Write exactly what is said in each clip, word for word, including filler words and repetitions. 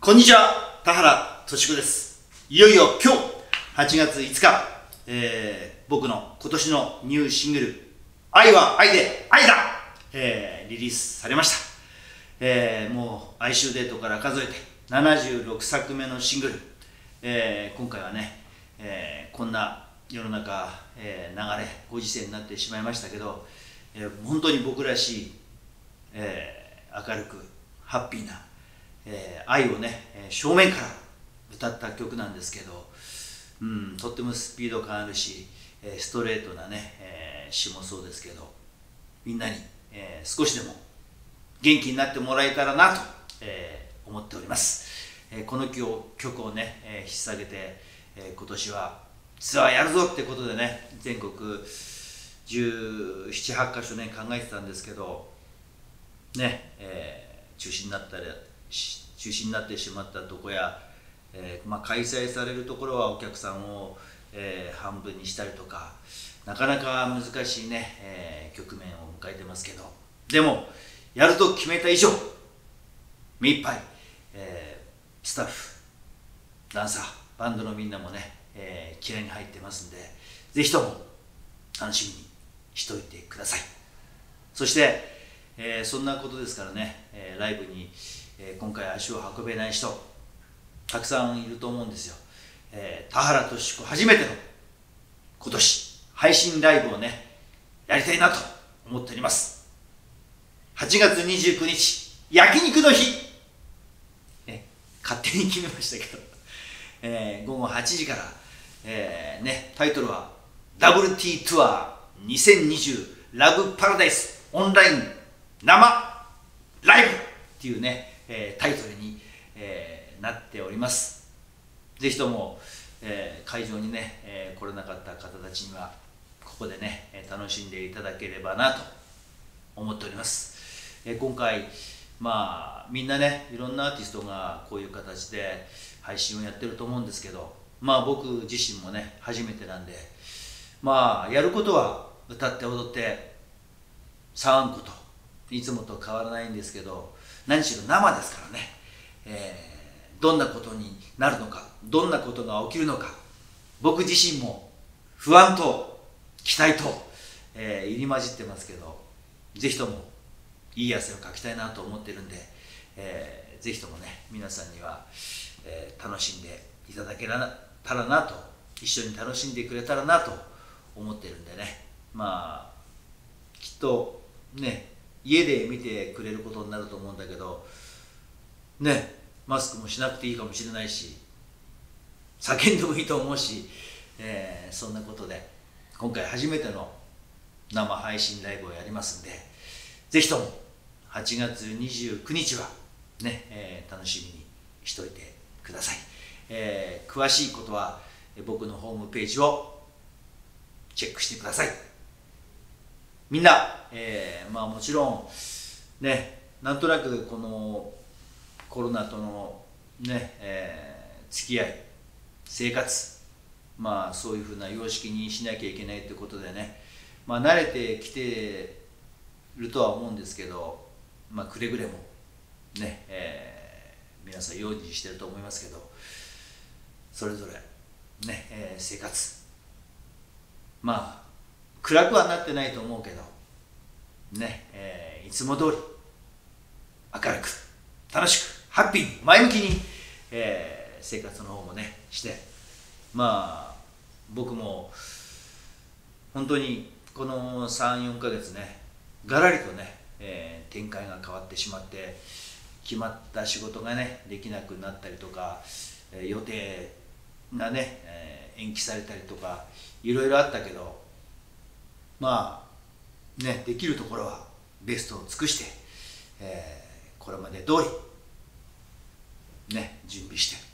こんにちは、田原俊子です。いよいよ今日はちがついつか、えー、僕の今年のニューシングル「愛は愛で愛だ」えー、リリースされました。えー、もう哀愁デートから数えてななじゅうろくさくめのシングル、えー、今回はね、えー、こんな世の中、えー、流れご時世になってしまいましたけど、えー、本当に僕らしい、えー、明るくハッピーな、えー、愛をね正面から歌った曲なんですけど、うん、とってもスピード感あるし、えー、ストレートなね、えー、詩もそうですけど、みんなに、えー、少しでも元気になってもらえたらなと、えー、思っております。えー、この曲をね、えー、引っ提げて、えー、今年はツアーやるぞってことでね、全国じゅうなな、はちか所ね考えてたんですけどね、えー、中止になったり中止になってしまったとこや、えーまあ、開催されるところはお客さんを、えー、半分にしたりとか、なかなか難しいね、えー、局面を迎えてますけど、でもやると決めた以上目いっぱい、えー、スタッフ、ダンサー、バンドのみんなもね、えー、気合いに入ってますんで、ぜひとも楽しみにしといてください。そして、えー、そんなことですからね、えー、ライブに、えー、今回足を運べない人たくさんいると思うんですよ。えー、田原俊子初めての今年配信ライブをねやりたいなと思っております。はちがつにじゅうくにち焼肉の日、ね、勝手に決めましたけど、えー、ごごはちじから、えーね、タイトルは ダブリューティー ツアーにせんにじゅうラブパラダイスオンライン生ライブっていうね、えー、タイトルに、えー、なっております。ぜひとも、えー、会場にね、えー、来れなかった方たちにはここでね楽しんでいただければなと思っております。えー、今回まあみんなね、いろんなアーティストがこういう形で配信をやってると思うんですけど、まあ僕自身もね初めてなんで、まあやることは歌って踊って騒ぐこと、いつもと変わらないんですけど、何しろ生ですからね、えー、どんなことになるのか、どんなことが起きるのか、僕自身も不安と期待と、えー、入り混じってますけど、ぜひともいい汗をかきたいなと思ってるんで、えー、ぜひともね皆さんには、えー、楽しんでいただけたらなと、一緒に楽しんでくれたらなと思ってるんでね、まあきっとね家で見てくれることになると思うんだけどね、マスクもしなくていいかもしれないし、叫んでもいいと思うし、えー、そんなことで今回初めての生配信ライブをやりますんで、ぜひともはちがつにじゅうくにちはね、えー、楽しみにしといてください。えー、詳しいことは僕のホームページをチェックしてください。みんな、えー、まあもちろんね、なんとなくこのコロナとのね、えー、付き合い、生活、まあそういうふうな様式にしなきゃいけないということでね、まあ慣れてきてるとは思うんですけど、まあくれぐれもね、えー、皆さん用心してると思いますけど、それぞれね、えー、生活、まあ暗くはなってないと思うけどね、えー、いつも通り明るく楽しくハッピーに前向きに、えー、生活の方もねして、まあ僕も本当にこのさん、よんかげつねがらりとね、えー、展開が変わってしまって、決まった仕事がねできなくなったりとか、えー、予定がね、えー、延期されたりとかいろいろあったけど、まあねできるところはベストを尽くして、えー、これまで通りね準備して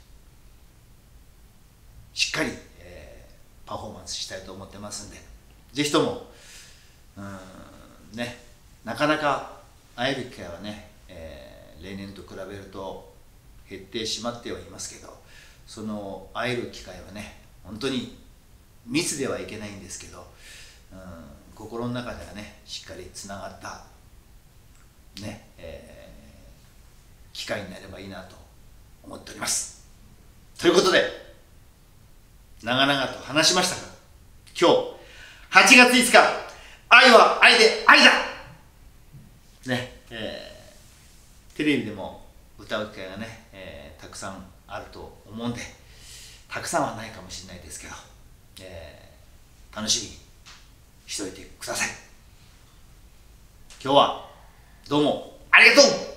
しっかり、えー、パフォーマンスしたいと思ってますんで、ぜひともうーんね、なかなか会える機会はね、えー、例年と比べると減ってしまってはいますけど、その会える機会はね本当に密ではいけないんですけど、うん、心の中ではねしっかりつながったね、えー、機会になればいいなと思っております。ということで、長々と話しましたが、今日はちがついつか、愛は愛で愛だね、えー、テレビでも歌う機会がね、えー、たくさんあると思うんで、たくさんはないかもしれないですけど、えー、楽しみにしておいてください。今日はどうもありがとう。